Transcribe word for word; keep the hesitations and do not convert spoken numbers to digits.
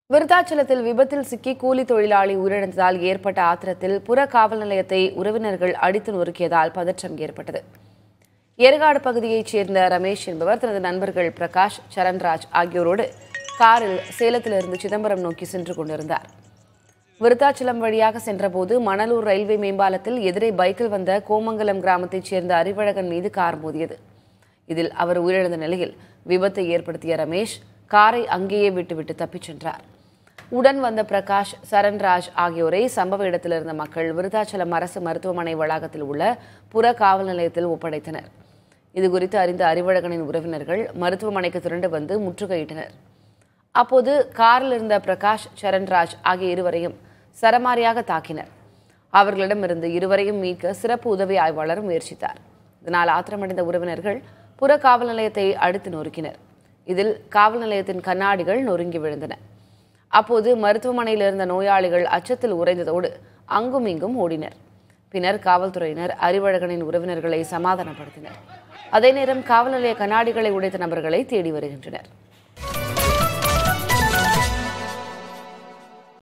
விருத்தாச்சலத்தில் விபத்தில் சிக்கி கூலி தொழிலாளி உயிரிழந்ததால் ஏற்பட்ட ஆத்திரத்தில் புற காவல் நிலையத்தை உறவினர்கள் அடித்து நொறுக்கியதால் பதற்றம் ஏற்பட்டது. ஏற்காடு பகுதியைச் சேர்ந்த ரமேஷ் என்பவர் தனது நண்பர்கள் பிரகாஷ், சரண்ராஜ் ஆகியோரோடு காரில் சேலத்திலிருந்து சிதம்பரம் நோக்கி சென்று கொண்டிருந்தார். விருத்தாச்சலம் வழியாக சென்றபோது மணலூர் ரயில்வே மேம்பாலத்தில் எதிரே பைக்கில் வந்த கோமங்கலம் கிராமத்தைச் சேர்ந்த அறிவழகன் மீது கார் மோதியது. இதில் அவர் உயிரிழந்த நிலையில் விபத்தை ஏற்படுத்திய ரமேஷ் காரை அங்கேயே விட்டுவிட்டு தப்பிச் சென்றார். உடன் வந்த பிரகாஷ், சரண்ராஜ் ஆகியோரை சம்பவ இடத்தில் இருந்த மக்கள் விருத்தாச்சலம் அரசு மருத்துவமனை வளாகத்தில் உள்ள புற காவல் நிலையத்தில் ஒப்படைத்தனர். இதுகுறித்து அறிந்த அறிவழகனின் உறவினர்கள் மருத்துவமனைக்கு திரண்டு வந்து முற்றுகையிட்டனர். அப்போது காரில் இருந்த பிரகாஷ், சரண்ராஜ் ஆகிய இருவரையும் சரமாரியாக தாக்கினர். அவர்களிடமிருந்து இருவரையும் மீட்க சிறப்பு உதவி ஆய்வாளர் முயற்சித்தார். இதனால் ஆத்திரமடைந்த உறவினர்கள் புற காவல் நிலையத்தை அடித்து நொறுக்கினர். இதில் காவல் நிலையத்தின் கண்ணாடிகள் நொறுங்கி விழுந்தன. அப்போது மருத்துவமனையில் இருந்த நோயாளிகள் அச்சத்தில் உறைந்ததோடு அங்கும் இங்கும் ஓடினர். பின்னர் காவல்துறையினர் அறிவழகனின் உறவினர்களை சமாதானப்படுத்தினர். அதே நேரம் காவல் நிலைய கண்ணாடிகளை உடைத்த நபர்களை தேடி வருகின்றனர்.